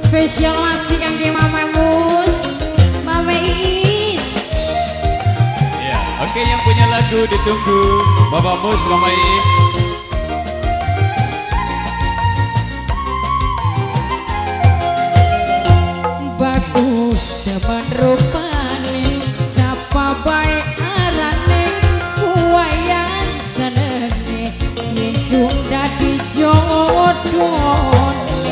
Spesial masih kangge Mama Mus, Mama Iis. Ya, oke, yang punya lagu ditunggu Mama Mus, Mama Iis. Bagus teman rupane, sapa bae arane, kuwayan senene, Yesus dadi jodoh.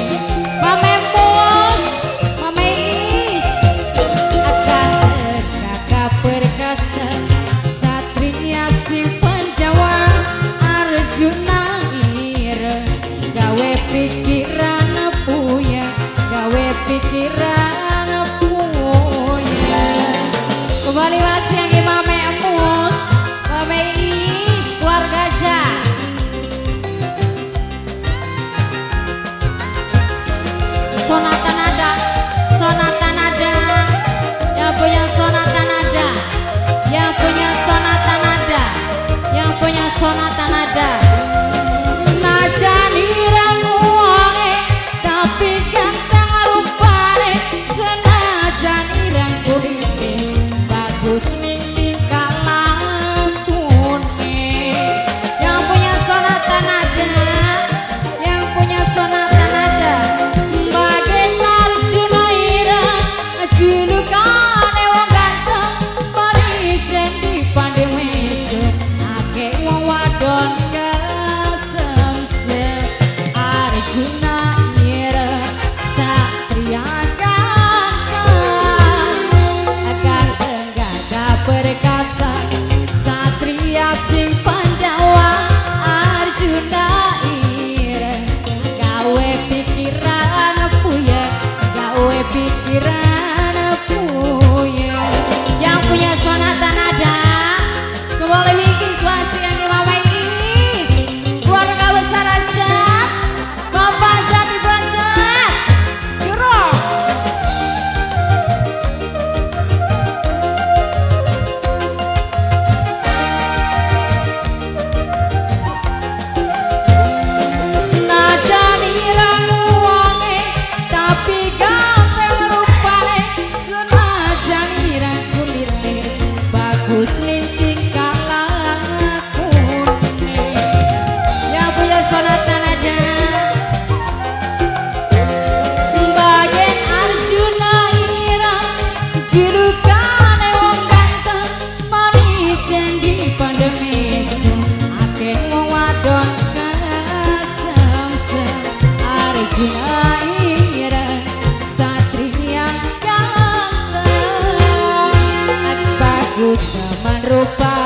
Pikiran punya kembali masih yang Mame Mus, Mame Iis, keluarga aja. Sonata nada, sonata nada, yang punya sonata nada, yang punya sonata nada, yang punya sonata nada. Najan irang uange tapi ganteng rupane, senajan irang kulite bagus ning tingkah lakune. Yang punya sonata nada, yang punya sonata nada, bagai Arjuna ira julukane wong ganteng, mari sing dipandhe wesu akeh wong wadon kesemsem. Arjuna ira satria perkasa, satria sing Pandawa. Arjuna ira gawe pikiran puya, gawe pikiran puya. Yang punya sonata nada kembali bikin suasi yang Mama Iis, keluarga besar aja, Bapak Jati Banjar Juro. Arjuna ira satria ganteng, bagus teman rupa.